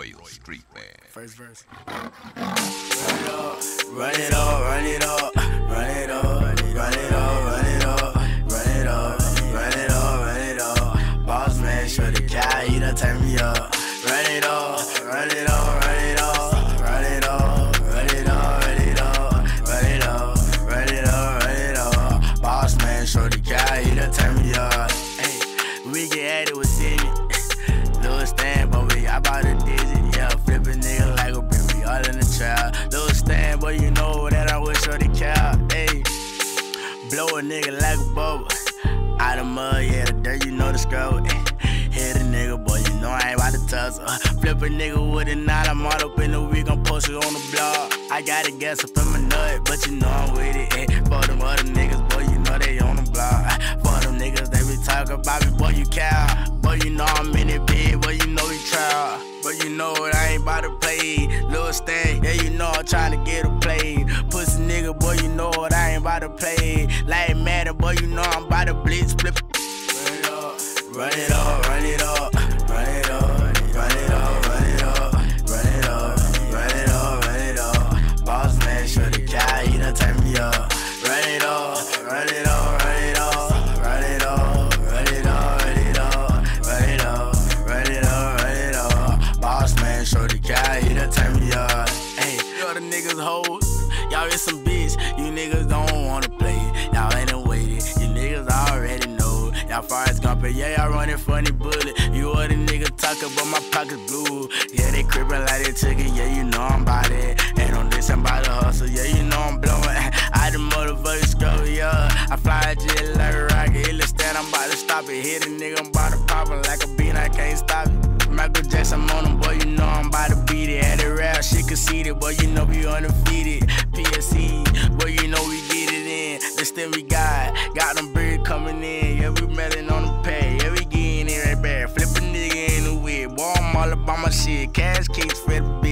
Royal Street Man. First verse. Run it up, run it up, run it up, run it up, run it up, run it up, run it up, run it up. Boss man, show the guy, he done turn me up. Run it up, run it up, run it up, run it up, run it up, run it up, run it up, run it up, run it up. Boss man, show the guy, he done turn me up. Hey, we get at it with Timmy. Little stand, but we got about a digit. Yeah, flipping nigga like a brick, we all in the trap. Little stand, but you know that I wish for the cow. Hey, blow a nigga like a bubble. Out of mud, yeah, the dirt, you know the scrub. Hit a nigga, boy, you know I ain't about to tussle. Flip a nigga with a knot, I'm all up in the week, I'm posted on the blog. I got a gas up in my nut, but you know I'm with it. Hey, for them other niggas, boy, you know they on the block. For them niggas, they be talking about me, boy, you cow. Boy, you know I'm in it big, boy, you know we try. But you know what, I ain't about to play. Lil Stan, yeah, you know I'm trying to get a play. Pussy nigga, boy, you know what, I ain't about to play. Like Madden, boy, you know I'm about to blitz, flip. Run it up, run it up, run it up, run it up, run it up, run it up, run it up, run it up. Boss man, show the guy, he done turn me up. Run it up, run it up, run it up, run it up, run it up, run it up, run it up, run it up, run it up. Boss man, show the guy, he done turn me up. Hey, y'all the niggas hoes, y'all is some bitch. You niggas don't wanna play, y'all ain't waited. You niggas already know. Y'all Forrest Gump, yeah, y'all running funny bullet. You other niggas talking, but my pockets blue. Yeah, they creepin' like they took it, yeah, you know I'm about it. Ain't on this, I'm about to hustle, yeah, you know I'm blowing. I the motherfucker scroll, yeah. I fly just like a rocket, hit the stand, I'm about to stop it. Hit a nigga, I'm about to pop it like a bean, I can't stop it. Michael Jackson, I'm on him, boy, you know I'm about to beat it. Had it rap, shit conceited, boy, you know we undefeated. PSC, boy, you know we get it in. The stem we got them birds coming in. Yeah, we melting on the pay, yeah, we getting it right back. Flip a nigga in the whip, boy, I'm all about my shit. Cash kicks for the